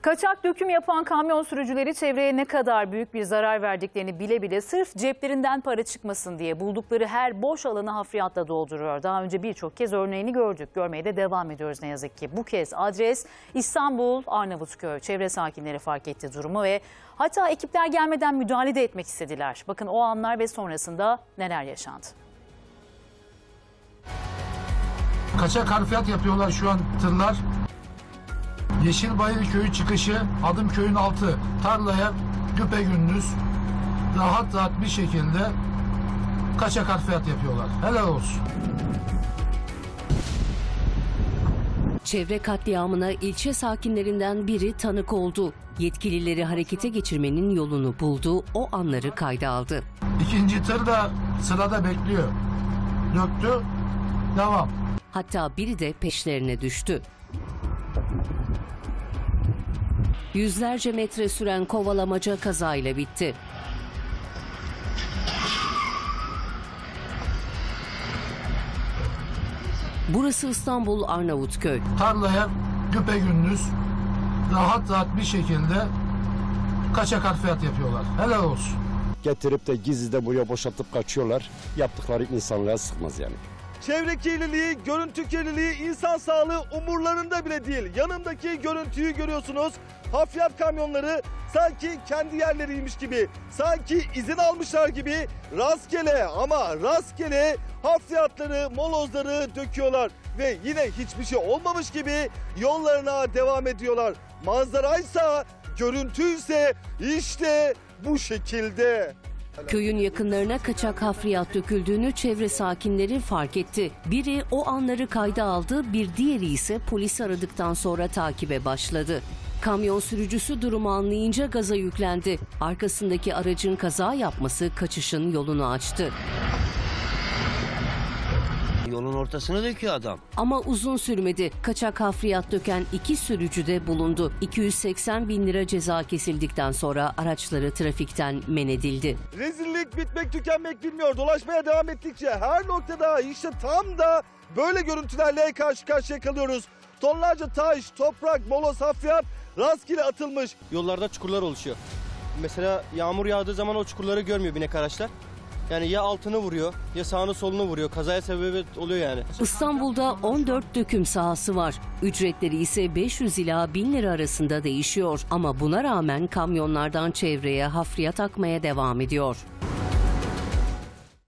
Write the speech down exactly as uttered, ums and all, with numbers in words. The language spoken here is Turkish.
Kaçak döküm yapan kamyon sürücüleri çevreye ne kadar büyük bir zarar verdiklerini bile bile sırf ceplerinden para çıkmasın diye buldukları her boş alanı hafriyatla dolduruyor. Daha önce birçok kez örneğini gördük. Görmeye de devam ediyoruz ne yazık ki. Bu kez adres İstanbul Arnavutköy. Çevre sakinleri fark etti durumu ve hatta ekipler gelmeden müdahale de etmek istediler. Bakın o anlar ve sonrasında neler yaşandı. Kaçak harfiyat yapıyorlar şu an tırlar. Yeşilbayır köyü çıkışı Adımköy'ün altı tarlaya güpegündüz rahat rahat bir şekilde kaçak harfiyat yapıyorlar. Helal olsun. Çevre katliamına ilçe sakinlerinden biri tanık oldu. Yetkilileri harekete geçirmenin yolunu buldu, o anları kayda aldı. İkinci tır da sırada bekliyor. Döktü, devam. Hatta biri de peşlerine düştü. Yüzlerce metre süren kovalamaca kazayla bitti. Burası İstanbul Arnavutköy. Tarlaya güpegündüz rahat rahat bir şekilde kaçak harfiyat yapıyorlar. Helal olsun. Getirip de gizli de buraya boşaltıp kaçıyorlar. Yaptıkları insanlığa sıkmaz yani. Çevre kirliliği, görüntü kirliliği, insan sağlığı umurlarında bile değil. Yanımdaki görüntüyü görüyorsunuz. Hafriyat kamyonları sanki kendi yerleriymiş gibi, sanki izin almışlar gibi rastgele ama rastgele hafriyatları, molozları döküyorlar. Ve yine hiçbir şey olmamış gibi yollarına devam ediyorlar. Manzaraysa, görüntüyse işte bu şekilde. Köyün yakınlarına kaçak hafriyat döküldüğünü çevre sakinleri fark etti. Biri o anları kayda aldı, bir diğeri ise polisi aradıktan sonra takibe başladı. Kamyon sürücüsü durumu anlayınca gaza yüklendi. Arkasındaki aracın kaza yapması kaçışın yolunu açtı. Yolun ortasına döküyor adam. Ama uzun sürmedi. Kaçak hafriyat döken iki sürücü de bulundu. iki yüz seksen bin lira ceza kesildikten sonra araçları trafikten men edildi. Rezillik bitmek tükenmek bilmiyor. Dolaşmaya devam ettikçe her noktada işte tam da böyle görüntülerle karşı karşıya kalıyoruz. Tonlarca taş, toprak, moloz, hafriyat rastgele atılmış. Yollarda çukurlar oluşuyor. Mesela yağmur yağdığı zaman o çukurları görmüyor binek araçlar. Yani ya altını vuruyor ya sağını solunu vuruyor. Kazaya sebebiyet oluyor yani. İstanbul'da on dört döküm sahası var. Ücretleri ise beş yüz ila bin lira arasında değişiyor. Ama buna rağmen kamyonlardan çevreye hafriyat akmaya devam ediyor.